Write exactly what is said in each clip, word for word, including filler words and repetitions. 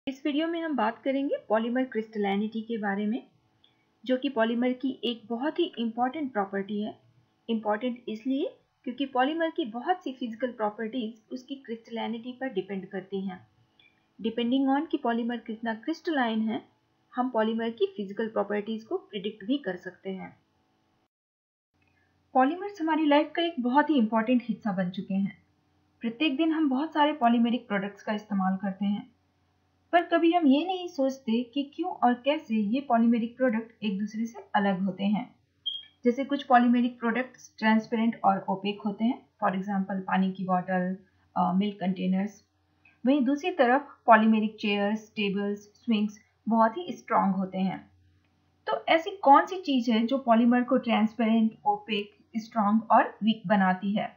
इस वीडियो में हम बात करेंगे पॉलीमर क्रिस्टलिनिटी के बारे में, जो कि पॉलीमर की एक बहुत ही इम्पॉर्टेंट प्रॉपर्टी है। इम्पॉर्टेंट इसलिए क्योंकि पॉलीमर की बहुत सी फिजिकल प्रॉपर्टीज उसकी क्रिस्टलिनिटी पर डिपेंड करती हैं। डिपेंडिंग ऑन कि पॉलीमर कितना क्रिस्टलाइन है, हम पॉलीमर की फिजिकल प्रॉपर्टीज को प्रिडिक्ट भी कर सकते हैं। पॉलीमर्स हमारी लाइफ का एक बहुत ही इम्पॉर्टेंट हिस्सा बन चुके हैं। प्रत्येक दिन हम बहुत सारे पॉलीमेरिक प्रोडक्ट्स का इस्तेमाल करते हैं, पर कभी हम ये नहीं सोचते कि क्यों और कैसे ये पॉलीमेरिक प्रोडक्ट एक दूसरे से अलग होते हैं। जैसे कुछ पॉलीमेरिक प्रोडक्ट्स ट्रांसपेरेंट और ओपेक होते हैं, फॉर एग्जांपल पानी की बॉटल, मिल्क कंटेनर्स। वहीं दूसरी तरफ पॉलीमेरिक चेयर्स, टेबल्स, स्विंग्स बहुत ही स्ट्रांग होते हैं। तो ऐसी कौन सी चीज है जो पॉलीमर को ट्रांसपेरेंट, ओपेक, स्ट्रांग और वीक बनाती है?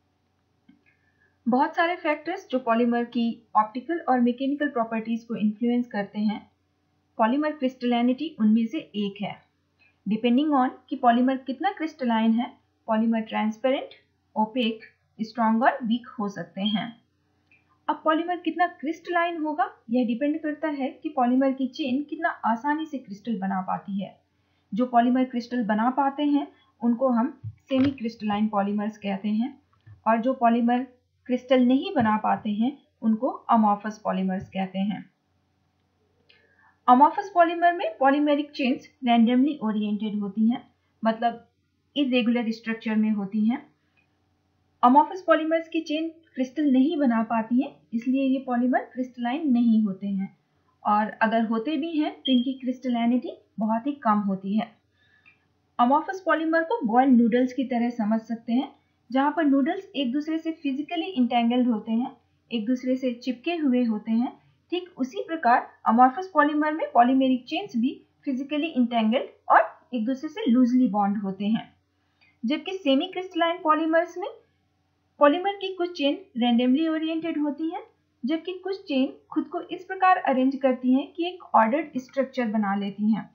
बहुत सारे फैक्टर्स जो पॉलीमर की ऑप्टिकल और मैकेनिकल प्रॉपर्टीज को इन्फ्लुएंस करते हैं। पॉलीमर क्रिस्टलिनिटी उनमें से एक है। डिपेंडिंग ऑन कि पॉलीमर कितना क्रिस्टलाइन है, पॉलीमर ट्रांसपेरेंट, ओपेक, स्ट्रांग और वीक हो सकते हैं। अब पॉलीमर कितना क्रिस्टलाइन होगा यह डिपेंड करता है कि पॉलीमर की चेन कितना आसानी से क्रिस्टल बना पाती है। जो पॉलीमर क्रिस्टल बना पाते हैं उनको हम सेमी क्रिस्टलाइन पॉलीमर्स कहते हैं, और जो पॉलीमर क्रिस्टल नहीं बना पाते हैं उनको अमॉर्फस पॉलीमर्स कहते हैं। अमॉर्फस पॉलीमर में पॉलीमेरिक चेन्स रैंडमली ओरिएंटेड होती हैं, मतलब इरेगुलर स्ट्रक्चर में होती हैं। अमॉर्फस पॉलीमर्स की चेन क्रिस्टल नहीं बना पाती हैं, इसलिए ये पॉलीमर क्रिस्टलाइन नहीं होते हैं, और अगर होते भी हैं तो इनकी क्रिस्टलिनिटी बहुत ही कम होती है। अमॉर्फस पॉलीमर को बॉइल्ड नूडल्स की तरह समझ सकते हैं, जहां पर नूडल्स एक दूसरे से फिजिकली इंटेंगल्ड होते हैं, एक दूसरे से चिपके हुए होते हैं। ठीक उसी प्रकार अमॉर्फस पॉलीमर में पॉलीमेरिक चेन्स भी फिजिकली इंटेंगल्ड और एक दूसरे से लूजली बॉन्ड होते हैं। जबकि सेमी क्रिस्टलाइन पॉलीमर्स में पॉलीमर की कुछ चेन रैंडमली ओरिएंटेड होती हैं, जबकि कुछ चेन खुद को इस प्रकार अरेंज करती हैं कि एक ऑर्डर्ड स्ट्रक्चर बना लेती हैं।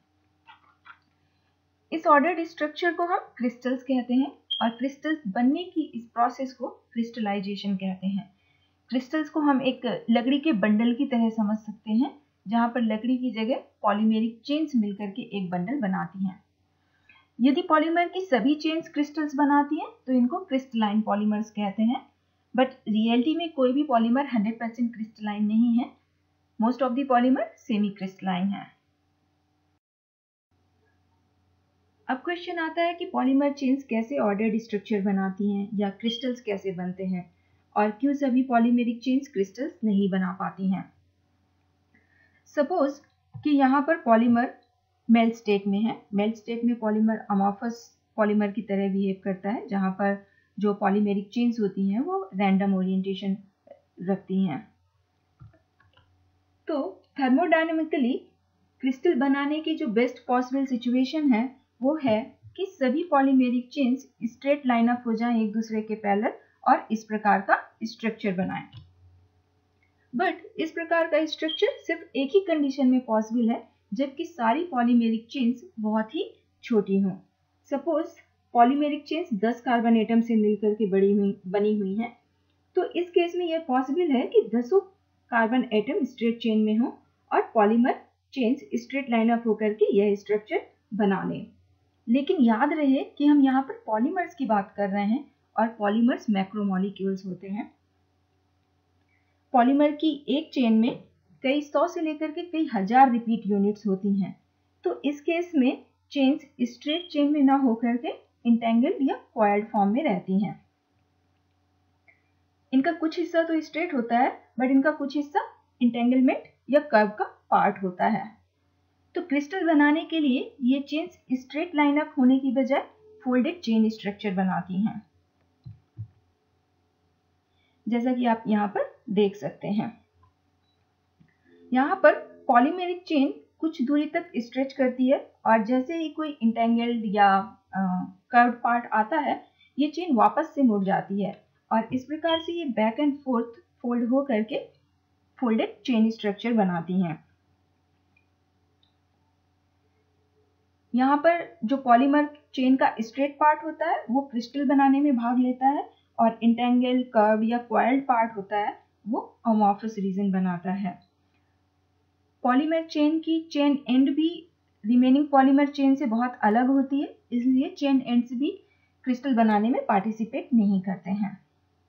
इस ऑर्डर्ड स्ट्रक्चर को हम क्रिस्टल्स कहते हैं, और क्रिस्टल्स बनने की इस प्रोसेस को क्रिस्टलाइजेशन कहते हैं। क्रिस्टल्स को हम एक लकड़ी के बंडल की तरह समझ सकते हैं, जहां पर लकड़ी की जगह पॉलीमेरिक चेन्स मिलकर के एक बंडल बनाती हैं। यदि पॉलीमर की सभी चेन्स क्रिस्टल्स बनाती हैं तो इनको क्रिस्टलाइन पॉलीमर्स कहते हैं, बट रियलिटी में कोई भी पॉलीमर हंड्रेड परसेंट क्रिस्टलाइन नहीं है। Most of the polymer semi crystalline है। अब क्वेश्चन आता है कि पॉलीमर चेन्स कैसे ऑर्डर्ड स्ट्रक्चर बनाती हैं, या क्रिस्टल्स कैसे बनते हैं, और क्यों सभी पॉलीमेरिक चेन्स क्रिस्टल्स नहीं बना पाती हैं। सपोज कि यहाँ पर पॉलीमर मेल्ट स्टेट में है। मेल्ट स्टेट में पॉलीमर अमॉर्फस पॉलीमर की तरह बिहेव करता है, जहाँ पर जो पॉलीमेरिक चेन्स होती हैं वो रैंडम ओरिएंटेशन रखती हैं। तो थर्मोडायनेमिकली क्रिस्टल बनाने की जो बेस्ट पॉसिबल सिचुएशन है वो है कि सभी polymeric chains straight line up हो जाएं एक दूसरे के पैरेलल और इस प्रकार का स्ट्रक्चर बनाएं। बट इस प्रकार का स्ट्रक्चर सिर्फ एक ही कंडीशन में पॉसिबल है, जबकि सारी पॉलीमेरिक चेन्स बहुत ही छोटी हों। सपोज पॉलीमेरिक चेन्स दस कार्बन एटम से मिलकर के बड़ी हुई बनी हुई हैं, तो इस केस में यह पॉसिबल है कि दसों कार्बन एटम स्ट्रेट चेन में हो और polymer chains straight line up होकर के यह स्ट्रक्चर बना लें। लेकिन याद रहे कि हम यहाँ पर पॉलीमर्स की बात कर रहे हैं, और पॉलीमर्स मैक्रोमोलिक्यूल्स होते हैं। पॉलीमर की एक चेन में कई सौ से लेकर के कई हजार रिपीट यूनिट्स होती हैं, तो इस केस में चेन्स स्ट्रेट चेन में ना होकर के इंटेंगल्ड या कॉइल्ड फॉर्म में रहती हैं। इनका कुछ हिस्सा तो स्ट्रेट होता है, बट इनका कुछ हिस्सा इंटेंगलमेंट या कर्व का पार्ट होता है। तो क्रिस्टल बनाने के लिए ये चेन्स स्ट्रेट लाइन अप होने की बजाय फोल्डेड चेन स्ट्रक्चर बनाती हैं, जैसा कि आप यहाँ पर देख सकते हैं। यहाँ पर पॉलीमेरिक चेन कुछ दूरी तक स्ट्रेच करती है, और जैसे ही कोई इंटेंगल्ड या कर्व्ड पार्ट आता है, ये चेन वापस से मुड़ जाती है, और इस प्रकार से ये बैक एंड फोर्थ फोल्ड हो करके फोल्डेड चेन स्ट्रक्चर बनाती हैं। यहाँ पर जो पॉलीमर चेन का स्ट्रेट पार्ट होता है वो क्रिस्टल बनाने में भाग लेता है, और इंटेंगल, कर्व या कॉइल्ड पार्ट होता है वो अमॉर्फस रीजन बनाता है। पॉलीमर चेन की चेन एंड भी रिमेनिंग पॉलीमर चेन से बहुत अलग होती है, इसलिए चेन एंड्स भी क्रिस्टल बनाने में पार्टिसिपेट नहीं करते हैं।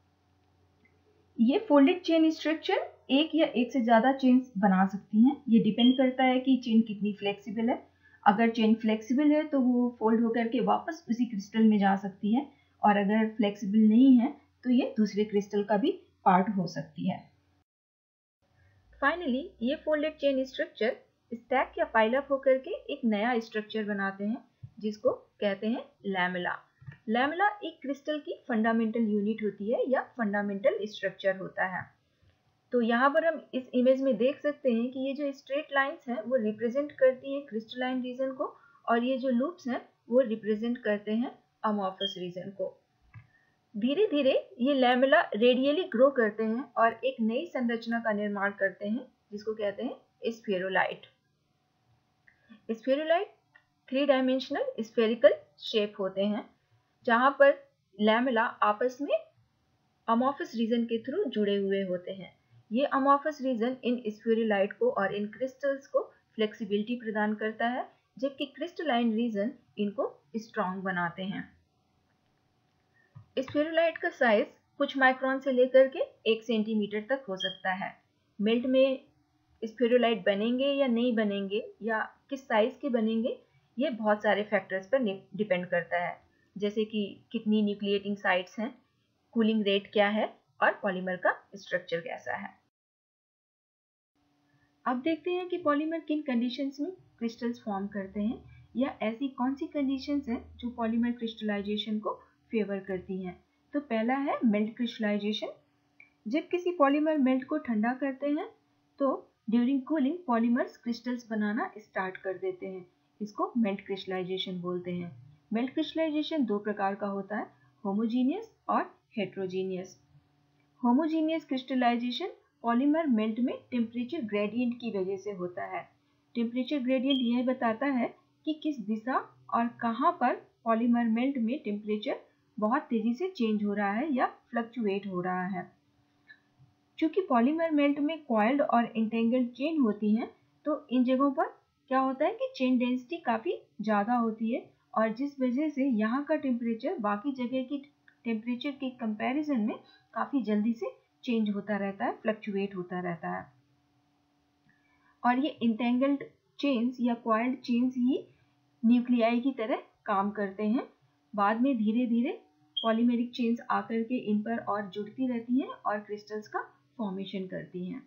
ये फोल्डेड चेन स्ट्रक्चर एक या एक से ज्यादा चेन्स बना सकती हैं। ये डिपेंड करता है कि चेन कितनी फ्लेक्सिबल है। अगर चेन फ्लेक्सिबल है तो वो फोल्ड होकर के वापस उसी क्रिस्टल में जा सकती है, और अगर फ्लेक्सिबल नहीं है तो ये दूसरे क्रिस्टल का भी पार्ट हो सकती है। फाइनली ये फोल्डेड चेन स्ट्रक्चर स्टैक या पाइल अप होकर के एक नया स्ट्रक्चर बनाते हैं, जिसको कहते हैं लैमेला। लैमेला एक क्रिस्टल की फंडामेंटल यूनिट होती है या फंडामेंटल स्ट्रक्चर होता है। तो यहाँ पर हम इस इमेज में देख सकते हैं कि ये जो स्ट्रेट लाइंस हैं वो रिप्रेजेंट करती हैं क्रिस्टलाइन रीजन को, और ये जो लूप्स हैं वो रिप्रेजेंट करते हैं अमॉर्फस रीजन को। धीरे धीरे ये लैमेला रेडियली ग्रो करते हैं और एक नई संरचना का निर्माण करते हैं, जिसको कहते हैं spherulite. Spherulite three dimensional spherical shape होते हैं, जहां पर लैमेला आपस में अमॉर्फस रीजन के थ्रू जुड़े हुए होते हैं। ये अमॉर्फस रीजन इन स्फेरोलाइट को और इन क्रिस्टल्स को फ्लेक्सिबिलिटी प्रदान करता है, जबकि क्रिस्टलाइन रीजन इनको स्ट्रॉन्ग बनाते हैं। स्फेरोलाइट का साइज कुछ माइक्रोन से लेकर के एक सेंटीमीटर तक हो सकता है। मेल्ट में स्फेरोलाइट बनेंगे या नहीं बनेंगे या किस साइज के बनेंगे, ये बहुत सारे फैक्टर्स पर डिपेंड करता है, जैसे कि कितनी न्यूक्लिएटिंग साइट्स हैं, कूलिंग रेट क्या है और पॉलीमर का स्ट्रक्चर कैसा है। अब देखते हैं कि पॉलीमर किन कंडीशंस में क्रिस्टल्स फॉर्म करते हैं, या ऐसी कौन सी कंडीशंस हैं जो पॉलीमर क्रिस्टलाइजेशन को फेवर करती हैं। तो पहला है मेल्ट क्रिस्टलाइजेशन। जब किसी पॉलीमर मेल्ट को ठंडा करते हैं तो ड्यूरिंग कूलिंग पॉलीमर्स क्रिस्टल्स बनाना स्टार्ट कर देते हैं, इसको मेल्ट क्रिस्टलाइजेशन बोलते हैं। मेल्ट क्रिस्टलाइजेशन दो प्रकार का होता है, होमोजीनियस और heterogeneous. Homogeneous crystallization polymer melt में टेम्परेचर ग्रेडियंट की वजह से होता है। टेम्परेचर ग्रेडियंट यह बताता है कि किस दिशा और कहां पर पॉलीमर मेल्ट में टेम्परेचर बहुत तेजी से चेंज हो रहा है या फ्लक्चुएट हो रहा है। चूंकि पॉलीमर मेल्ट में कॉइल्ड और इंटेंगल्ड चेन होती हैं, तो इन जगहों पर क्या होता है कि चेन डेंसिटी काफी ज्यादा होती है, और जिस वजह से यहाँ का टेम्परेचर बाकी जगह की टेम्परेचर के कंपैरिजन में काफी जल्दी से चेंज होता रहता है, फ्लक्चुएट होता रहता है। और ये इंटेंगल्ड चेन्स या कॉइल्ड चेन्स ही न्यूक्लियाई की तरह काम करते हैं। बाद में धीरे धीरे पॉलीमेरिक चेन्स आकर के इन पर और जुड़ती रहती हैं और क्रिस्टल्स का फॉर्मेशन करती हैं।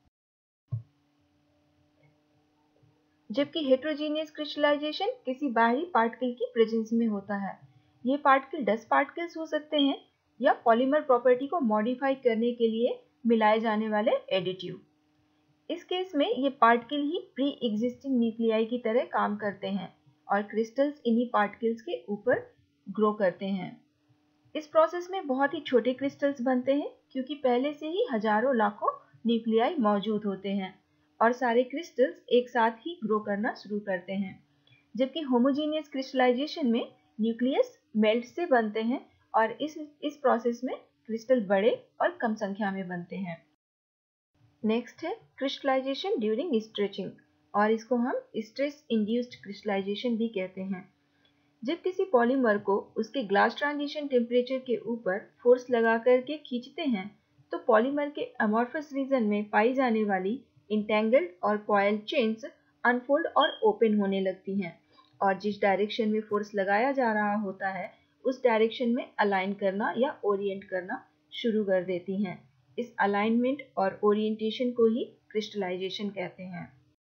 जबकि हेट्रोजीनियस क्रिस्टलाइजेशन किसी बाहरी पार्टिकल की प्रेजेंस में होता है। ये पार्टिकल डस्ट पार्टिकल्स हो सकते हैं या पॉलीमर प्रॉपर्टी को मॉडिफाई करने के लिए मिलाए जाने वाले एडिटिव। इस केस में ये पार्टिकल ही प्री एग्जिस्टिंग न्यूक्लियाई की तरह काम करते हैं और क्रिस्टल्स इन्हीं पार्टिकल्स के ऊपर ग्रो करते हैं। इस प्रोसेस में बहुत ही छोटे क्रिस्टल्स बनते हैं, क्योंकि पहले से ही हजारों लाखों न्यूक्लियाई मौजूद होते हैं और सारे क्रिस्टल्स एक साथ ही ग्रो करना शुरू करते हैं। जबकि होमोजीनियस क्रिस्टलाइजेशन में न्यूक्लियस मेल्ट से बनते हैं और इस इस प्रोसेस में क्रिस्टल बड़े और कम संख्या में बनते हैं। नेक्स्ट है क्रिस्टलाइजेशन ड्यूरिंग स्ट्रेचिंग, और इसको हम स्ट्रेस इंड्यूस्ड क्रिस्टलाइजेशन भी कहते हैं। जब किसी पॉलीमर को उसके ग्लास ट्रांजिशन टेम्परेचर के ऊपर फोर्स लगा करके खींचते हैं, तो पॉलीमर के अमॉर्फस रीजन में पाई जाने वाली इंटेंगल्ड और कॉइल्ड चेन्स अनफोल्ड और ओपन होने लगती हैं, और जिस डायरेक्शन में फोर्स लगाया जा रहा होता है उस डायरेक्शन में अलाइन करना या ओरिएंट करना शुरू कर देती हैं। इस अलाइनमेंट और ओरिएंटेशन को ही क्रिस्टलाइजेशन कहते हैं।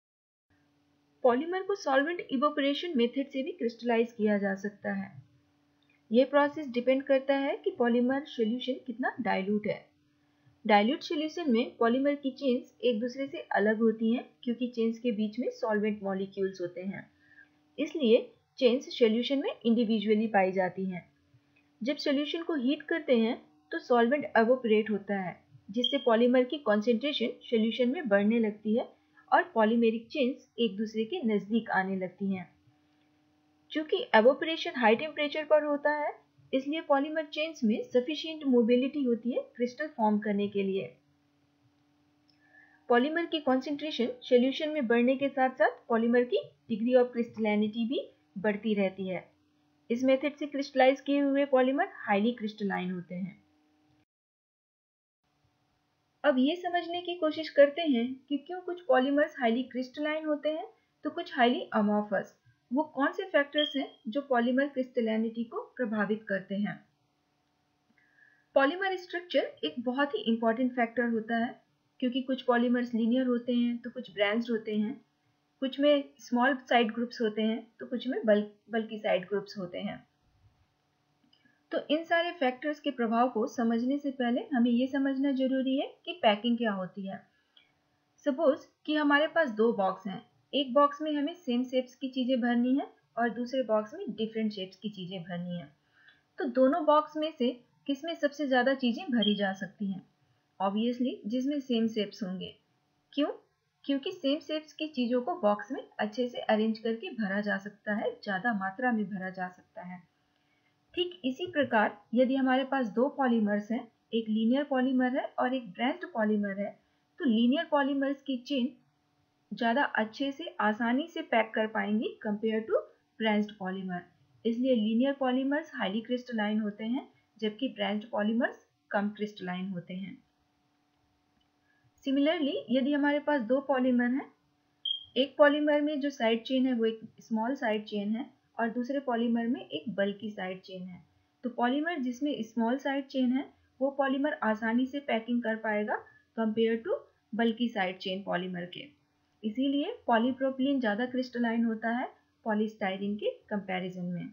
पॉलीमर को सॉल्वेंट इवोपोरेशन मेथड से भी क्रिस्टलाइज किया जा सकता है। यह प्रोसेस डिपेंड करता है कि पॉलीमर सॉल्यूशन कितना डाइल्यूट है। डाइल्यूट सॉल्यूशन में पॉलीमर की चेन्स एक दूसरे से अलग होती हैं, क्योंकि चेन्स के बीच में सॉल्वेंट मॉलिक्यूल्स होते हैं, इसलिए चेन्स सॉल्यूशन में इंडिविजुअली पाई जाती हैं। जब सॉल्यूशन को हीट करते हैं तो सॉल्वेंट एवोपरेट होता है, जिससे पॉलीमर की कॉन्सेंट्रेशन सॉल्यूशन में बढ़ने लगती है और पॉलीमेरिक चेन्स एक दूसरे के नजदीक आने लगती हैं। चूंकि एवोपरेशन हाई टेम्परेचर पर होता है, इसलिए पॉलीमर चेन्स में सफिशिएंट मोबिलिटी होती है क्रिस्टल फॉर्म करने के लिए। पॉलीमर की कॉन्सेंट्रेशन सॉल्यूशन में बढ़ने के साथ साथ पॉलीमर की डिग्री ऑफ क्रिस्टलैनिटी भी बढ़ती रहती है। इस मेथड से क्रिस्टलाइज किए हुए पॉलीमर हाईली क्रिस्टलाइन होते हैं। अब ये समझने की कोशिश करते हैं कि क्यों कुछ पॉलीमर्स हाईली क्रिस्टलाइन होते हैं तो कुछ हाईली अमॉर्फस। वो कौन से फैक्टर्स हैं जो पॉलीमर क्रिस्टलैनिटी को प्रभावित करते हैं? पॉलीमर स्ट्रक्चर एक बहुत ही इंपॉर्टेंट फैक्टर होता है, क्योंकि कुछ पॉलीमर्स लीनियर होते हैं तो कुछ ब्रांच्ड होते हैं, कुछ में स्मॉल साइड ग्रुप्स होते हैं तो कुछ में बल्क बल्कि साइड ग्रुप्स होते हैं। तो इन सारे फैक्टर्स के प्रभाव को समझने से पहले हमें ये समझना जरूरी है कि पैकिंग क्या होती है। सपोज कि हमारे पास दो बॉक्स हैं, एक बॉक्स में हमें सेम शेप्स की चीजें भरनी है और दूसरे बॉक्स में डिफरेंट शेप्स की चीजें भरनी है। तो दोनों बॉक्स में से किसमें सबसे ज्यादा चीजें भरी जा सकती हैं? ऑब्वियसली जिसमें सेम शेप्स होंगे। क्यों? क्योंकि सेम शेप्स की चीजों को बॉक्स में अच्छे से अरेंज करके भरा जा सकता है, ज्यादा मात्रा में भरा जा सकता है। ठीक इसी प्रकार यदि हमारे पास दो पॉलीमर्स हैं, एक लीनियर पॉलीमर है और एक ब्रांच्ड पॉलीमर है, तो लीनियर पॉलीमर्स की चेन ज्यादा अच्छे से आसानी से पैक कर पाएंगी कंपेयर टू ब्रांच्ड पॉलीमर। इसलिए लीनियर पॉलीमर्स हाईली क्रिस्टलाइन होते हैं जबकि ब्रांच्ड पॉलीमर्स कम क्रिस्टलाइन होते हैं। सिमिलरली यदि हमारे पास दो पॉलीमर हैं, एक पॉलीमर में जो साइड चेन है वो एक स्मॉल साइड चेन है और दूसरे पॉलीमर में एक बल्की साइड चेन है, तो पॉलीमर जिसमें स्मॉल साइड चेन है वो पॉलीमर आसानी से पैकिंग कर पाएगा compare to bulky side chain polymer के। इसीलिए पॉलीप्रोपिलीन ज्यादा क्रिस्टलाइन होता है पॉलीस्टाइरीन के कंपैरिजन में।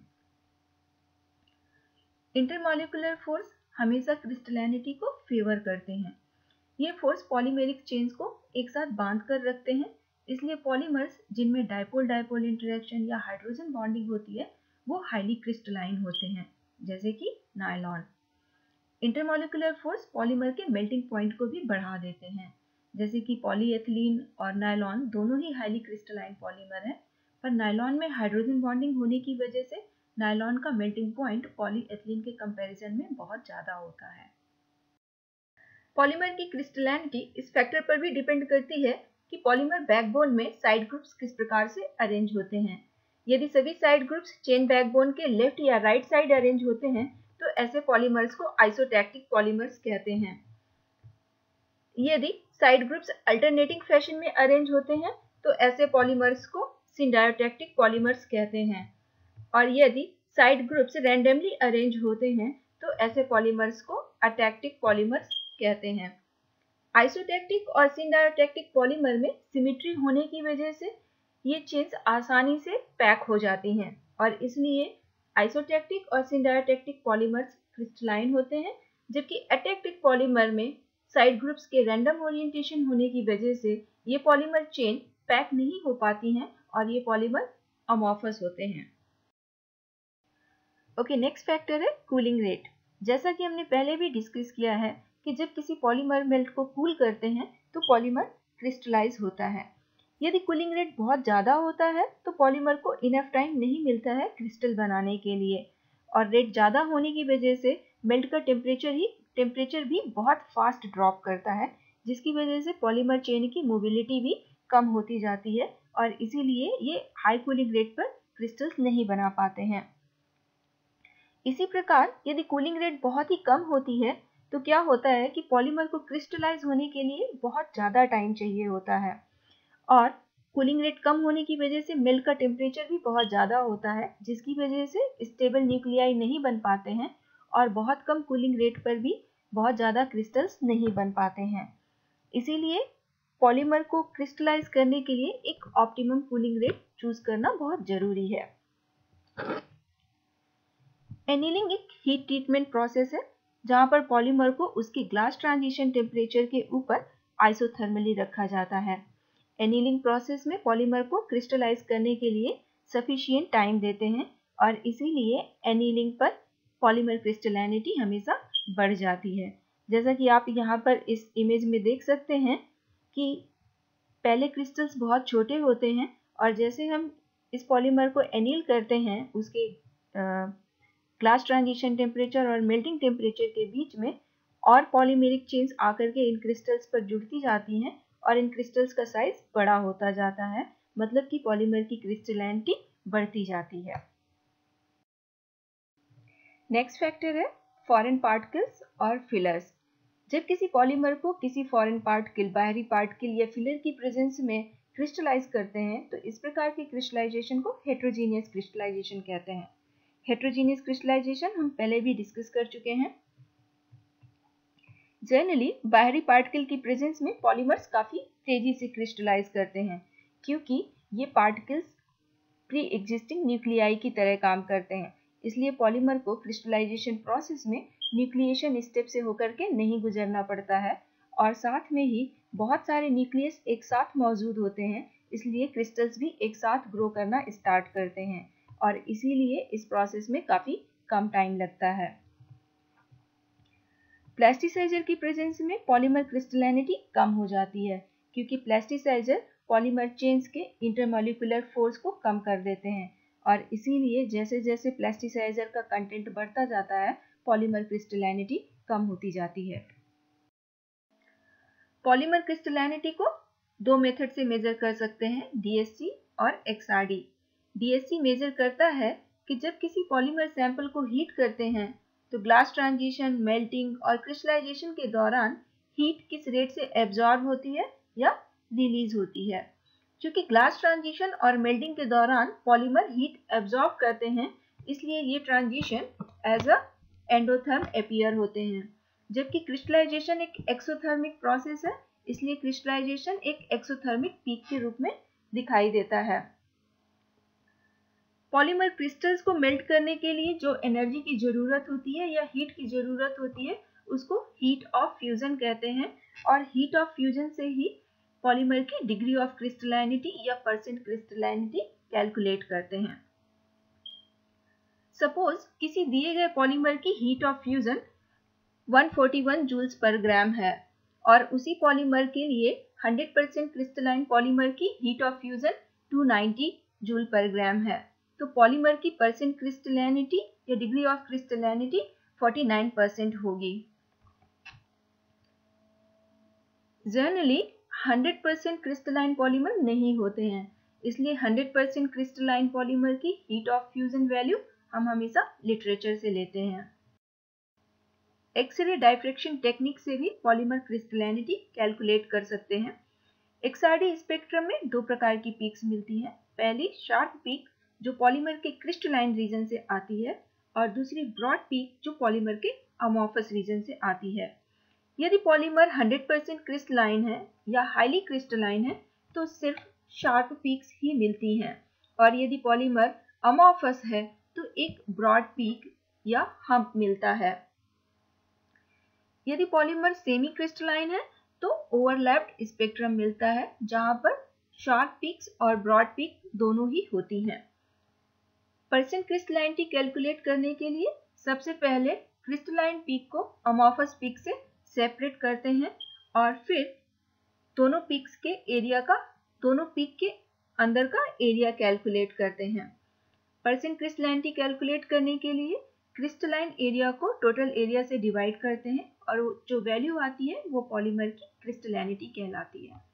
इंटरमॉलिक्यूलर फोर्स हमेशा क्रिस्टलैनिटी को फेवर करते हैं। ये फोर्स पॉलीमेरिक चेन्स को एक साथ बांध कर रखते हैं, इसलिए पॉलीमर्स जिनमें डायपोल डायपोल इंटरेक्शन या हाइड्रोजन बॉन्डिंग होती है वो हाईली क्रिस्टलाइन होते हैं, जैसे कि नायलॉन। इंटरमॉलिक्यूलर फोर्स पॉलीमर के मेल्टिंग पॉइंट को भी बढ़ा देते हैं, जैसे कि पॉलीएथिलीन और नायलॉन दोनों ही हाईली क्रिस्टलाइन पॉलीमर हैं, पर नायलॉन में हाइड्रोजन बॉन्डिंग होने की वजह से नायलॉन का मेल्टिंग पॉइंट पॉलीएथिलीन के कंपैरिजन में बहुत ज्यादा होता है। पॉलीमर की क्रिस्टलैनिटी इस फैक्टर पर भी डिपेंड करती है कि पॉलीमर बैकबोन में साइड ग्रुप्स किस प्रकार से अरेंज होते हैं। यदि सभी साइड ग्रुप्स चेन बैकबोन के लेफ्ट या राइट साइड अरेंज होते हैं तो ऐसे पॉलीमर्स को आइसोटैक्टिक पॉलीमर्स कहते हैं। यदि साइड ग्रुप्स अल्टरनेटिंग फैशन में अरेंज होते हैं तो ऐसे पॉलीमर्स को सिंडायोटैक्टिक पॉलीमर्स कहते हैं, और यदि साइड ग्रुप्स रैंडमली अरेंज होते हैं तो ऐसे पॉलीमर्स को अटैक्टिक पॉलीमर्स कहते हैं। आइसोटैक्टिक और सिंडायोटैक्टिक पॉलीमर में सिमेट्री होने की वजह से ये चेन्स आसानी से पैक हो जाती हैं और इसलिए आइसोटैक्टिक और सिंडायोटैक्टिक पॉलीमर्स क्रिस्टलाइन होते हैं, जबकि अटैक्टिक पॉलीमर में साइड ग्रुप्स के रैंडम ओरिएंटेशन होने की वजह से ये पॉलीमर चेन पैक नहीं हो पाती हैं और ये पॉलीमर अमॉर्फस होते हैं। ओके, नेक्स्ट फैक्टर है कूलिंग रेट। जैसा कि हमने पहले भी डिस्कस किया है कि जब किसी पॉलीमर मेल्ट को कूल करते हैं तो पॉलीमर क्रिस्टलाइज होता है। यदि कूलिंग रेट बहुत ज़्यादा होता है तो पॉलीमर को इनफ टाइम नहीं मिलता है क्रिस्टल बनाने के लिए, और रेट ज़्यादा होने की वजह से मेल्ट का टेम्परेचर ही टेम्परेचर भी बहुत फास्ट ड्रॉप करता है, जिसकी वजह से पॉलीमर चेन की मोबिलिटी भी कम होती जाती है और इसीलिए ये हाई कूलिंग रेट पर क्रिस्टल्स नहीं बना पाते हैं। इसी प्रकार यदि कूलिंग रेट बहुत ही कम होती है तो क्या होता है कि पॉलीमर को क्रिस्टलाइज होने के लिए बहुत ज़्यादा टाइम चाहिए होता है, और कूलिंग रेट कम होने की वजह से मेल्ट का टेम्परेचर भी बहुत ज़्यादा होता है, जिसकी वजह से स्टेबल न्यूक्लियाई नहीं बन पाते हैं और बहुत कम कूलिंग रेट पर भी बहुत ज़्यादा क्रिस्टल्स नहीं बन पाते हैं। इसीलिए पॉलीमर को क्रिस्टलाइज करने के लिए एक ऑप्टिमम कूलिंग रेट चूज करना बहुत ज़रूरी है। एनीलिंग एक हीट ट्रीटमेंट प्रोसेस है जहां पर पॉलीमर को उसकी ग्लास ट्रांजिशन टेम्परेचर के ऊपर आइसोथर्मली रखा जाता है। एनीलिंग प्रोसेस में पॉलीमर को क्रिस्टलाइज करने के लिए सफिशिएंट टाइम देते हैं और इसीलिए एनीलिंग पर पॉलीमर क्रिस्टलैनिटी हमेशा बढ़ जाती है। जैसा कि आप यहाँ पर इस इमेज में देख सकते हैं कि पहले क्रिस्टल्स बहुत छोटे होते हैं और जैसे हम इस पॉलीमर को एनील करते हैं उसके ग्लास ट्रांजिशन टेम्परेचर और मेल्टिंग टेम्परेचर के बीच में और पॉलीमेरिक चेन्स आकर के इन क्रिस्टल्स पर जुड़ती जाती हैं और इन क्रिस्टल्स का साइज बड़ा होता जाता है, मतलब कि पॉलीमर की क्रिस्टलिनिटी बढ़ती जाती है। नेक्स्ट फैक्टर है फॉरेन पार्टिकल्स और फिलर्स। जब किसी पॉलीमर को किसी फॉरेन पार्टिकल, बाहरी पार्टिकल या फिलर की प्रेजेंस में क्रिस्टलाइज करते हैं तो इस प्रकार की क्रिस्टलाइजेशन को हेटेरोजीनियस क्रिस्टलाइजेशन कहते हैं। हेटेरोजीनियस क्रिस्टलाइजेशन हम पहले भी डिस्कस कर चुके हैं। जनरली बाहरी पार्टिकल की प्रेजेंस में पॉलीमर्स काफी तेजी से क्रिस्टलाइज करते हैं, क्योंकि ये पार्टिकल्स प्री एग्जिस्टिंग न्यूक्लियाई की तरह काम करते हैं। इसलिए पॉलीमर को क्रिस्टलाइजेशन प्रोसेस में न्यूक्लिएशन स्टेप से होकर के नहीं गुजरना पड़ता है, और साथ में ही बहुत सारे न्यूक्लियस एक साथ मौजूद होते हैं, इसलिए क्रिस्टल्स भी एक साथ ग्रो करना स्टार्ट करते हैं, और इसीलिए इस प्रोसेस में काफी कम टाइम लगता है। प्लास्टिसाइजर की प्रेजेंस में पॉलीमर क्रिस्टलिनिटी कम हो जाती है, क्योंकि प्लास्टिसाइजर पॉलीमर चेन्स के इंटरमॉलिक्यूलर फोर्स को कम कर देते हैं, और इसीलिए जैसे जैसे प्लास्टिसाइजर का कंटेंट बढ़ता जाता है पॉलीमर क्रिस्टलिनिटी कम होती जाती है। पॉलीमर क्रिस्टलिनिटी को दो मेथड से मेजर कर सकते हैं, डीएससी और एक्सआरडी। डीएससी मेजर करता है कि जब किसी पॉलीमर सैंपल को हीट करते हैं तो ग्लास ट्रांजिशन, मेल्टिंग और क्रिस्टलाइजेशन के दौरान हीट किस रेट से एब्जॉर्ब होती है या रिलीज होती है। क्योंकि ग्लास ट्रांजिशन और मेल्टिंग के दौरान पॉलीमर हीट एब्जॉर्ब करते हैं, इसलिए ये transition as a endotherm appear होते हैं, जबकि क्रिस्टलाइजेशन एक एक्सोथर्मिक प्रोसेस है, इसलिए क्रिस्टलाइजेशन एक एक्सोथर्मिक पीक के रूप में दिखाई देता है। पॉलीमर क्रिस्टल्स को मेल्ट करने के लिए जो एनर्जी की जरूरत होती है या हीट की जरूरत होती है उसको हीट ऑफ फ्यूजन कहते हैं, और हीट ऑफ फ्यूजन से ही पॉलीमर की डिग्री ऑफ क्रिस्टलिनिटी या परसेंट क्रिस्टलिनिटी कैलकुलेट करते हैं। सपोज किसी दिए गए पॉलीमर की हीट ऑफ फ्यूजन एक सौ इकतालीस जूल्स पर ग्राम है, और उसी पॉलीमर के लिए हंड्रेड परसेंट क्रिस्टलाइन पॉलीमर की हीट ऑफ फ्यूजन दो सौ नब्बे जूल पर ग्राम है, तो पॉलीमर की परसेंट क्रिस्टलिनिटी या डिग्री ऑफ क्रिस्टलिनिटी उनचास परसेंट होगी। Generally hundred percent crystalline polymer नहीं होते हैं, इसलिए हंड्रेड परसेंट क्रिस्टलाइन पॉलीमर की हीट ऑफ फ्यूजन वैल्यू हम हमेशा लिटरेचर से लेते हैं। एक्सरे डायफ्रैक्शन टेक्निक से भी पॉलीमर क्रिस्टलिनिटी कैलकुलेट कर सकते हैं। एक्सआरडी स्पेक्ट्रम में दो प्रकार की पीक्स मिलती हैं। पहली शार्प पीक जो पॉलीमर के क्रिस्टलाइन रीजन से आती है, और दूसरी ब्रॉड पीक जो पॉलीमर के अमॉर्फस रीजन से आती है। यदि पॉलीमर हंड्रेड परसेंट क्रिस्टलाइन है या हाईली क्रिस्टलाइन है तो सिर्फ शार्प पीक्स ही मिलती हैं, और यदि पॉलीमर अमॉर्फस है तो एक ब्रॉड पीक या हम्प मिलता है। यदि पॉलीमर सेमी क्रिस्टलाइन है तो ओवरलैप्ड स्पेक्ट्रम मिलता है, जहां पर शार्प पीक्स और ब्रॉड पीक दोनों ही होती हैं। परसेंट क्रिस्टलाइनिटी कैलकुलेट करने के लिए सबसे पहले क्रिस्टलाइन पीक को अमॉर्फस पीक से सेपरेट करते हैं, और फिर दोनों पीक्स के एरिया का दोनों पीक के अंदर का एरिया कैलकुलेट करते हैं। परसेंट क्रिस्टलाइनिटी कैलकुलेट करने के लिए क्रिस्टलाइन एरिया को टोटल एरिया से डिवाइड करते हैं, और जो वैल्यू आती है वो पॉलीमर की क्रिस्टलिनिटी कहलाती है।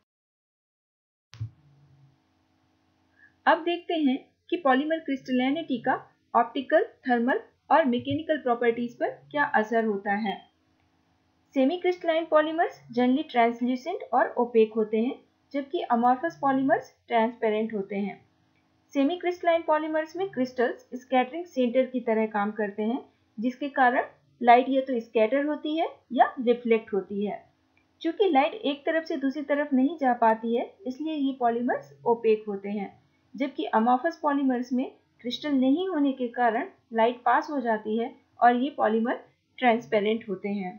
अब देखते हैं कि पॉलीमर क्रिस्टलिनिटी का ऑप्टिकल, थर्मल और मैकेनिकल प्रॉपर्टीज पर क्या असर होता है। Semi crystalline polymers generally translucent और ओपेक होते हैं, जबकि अमॉर्फस पॉलीमर्स ट्रांसपेरेंट होते हैं। सेमी क्रिस्टलाइन पॉलीमर्स में क्रिस्टल्स स्कैटरिंग सेंटर की तरह काम करते हैं, जिसके कारण लाइट या तो स्कैटर होती है या रिफ्लेक्ट होती है। चूंकि लाइट एक तरफ से दूसरी तरफ नहीं जा पाती है, इसलिए ये पॉलीमर्स ओपेक होते हैं, जबकि अमॉर्फस पॉलीमर्स में क्रिस्टल नहीं होने के कारण लाइट पास हो जाती है और ये पॉलीमर ट्रांसपेरेंट होते हैं।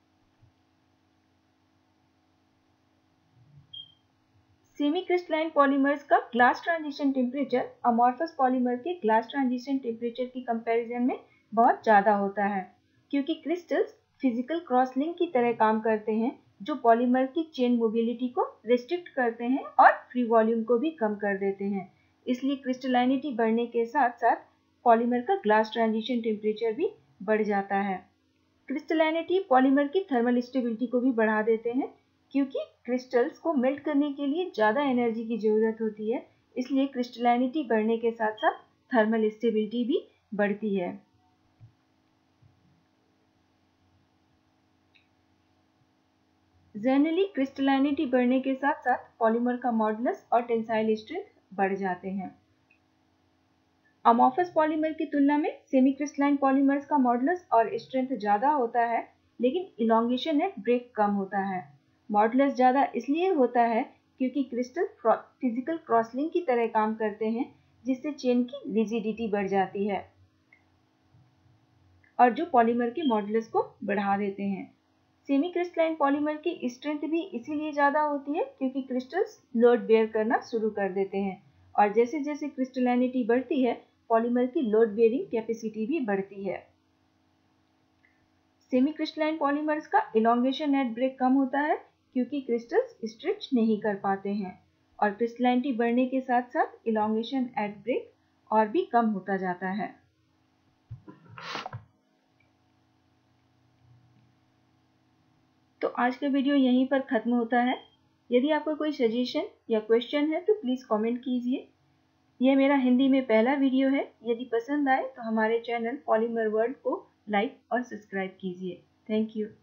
सेमी क्रिस्टलाइन पॉलीमर्स का glass transition temperature amorphous polymer के ग्लास ट्रांजिशन टेम्परेचर की कंपैरिजन में बहुत ज़्यादा होता है, क्योंकि क्रिस्टल्स फिजिकल क्रॉस लिंक की तरह काम करते हैं, जो पॉलीमर की चेन मोबिलिटी को रिस्ट्रिक्ट करते हैं और फ्री वॉल्यूम को भी कम कर देते हैं। इसलिए क्रिस्टलाइनिटी बढ़ने के साथ साथ पॉलीमर का ग्लास ट्रांजिशन टेम्परेचर भी बढ़ जाता है। क्रिस्टलाइनिटी पॉलीमर की थर्मल स्टेबिलिटी को भी बढ़ा देते हैं, क्योंकि क्रिस्टल्स को मेल्ट करने के लिए ज़्यादा एनर्जी की ज़रूरत होती है, इसलिए क्रिस्टलिनिटी बढ़ने के साथ साथ थर्मल स्टेबिलिटी भी बढ़ती है। जनरली क्रिस्टलिनिटी बढ़ने के साथ साथ पॉलीमर का मॉडुलस और टेंसाइल स्ट्रेंथ बढ़ जाते हैं। अमॉर्फस पॉलीमर की तुलना में सेमी क्रिस्टलाइन पॉलीमर्स का मॉडुलस और स्ट्रेंथ ज़्यादा होता है, लेकिन इलॉन्गेशन एट ब्रेक कम होता है। मॉडुलस ज़्यादा इसलिए होता है क्योंकि क्रिस्टल फिजिकल क्रॉसलिंक की तरह काम करते हैं, जिससे चेन की रिजिडिटी बढ़ जाती है और जो पॉलीमर के मॉडुलस को बढ़ा देते हैं। सेमी क्रिस्टलाइन पॉलीमर की स्ट्रेंथ भी इसीलिए ज़्यादा होती है क्योंकि क्रिस्टल्स लोड बेयर करना शुरू कर देते हैं, और जैसे जैसे क्रिस्टलिनिटी बढ़ती है पॉलीमर की लोड बेयरिंग कैपेसिटी भी बढ़ती है। सेमी क्रिस्टलाइन पॉलीमर्स का इलॉन्गेशन एट ब्रेक कम होता है क्योंकि क्रिस्टल्स स्ट्रेच नहीं कर पाते हैं, और क्रिस्टलिनिटी बढ़ने के साथ साथ इलॉन्गेशन एट ब्रेक और भी कम होता जाता है। तो आज का वीडियो यहीं पर ख़त्म होता है। यदि आपका कोई सजेशन या क्वेश्चन है तो प्लीज़ कमेंट कीजिए। यह मेरा हिंदी में पहला वीडियो है। यदि पसंद आए तो हमारे चैनल पॉलीमर वर्ल्ड को लाइक और सब्सक्राइब कीजिए। Thank you.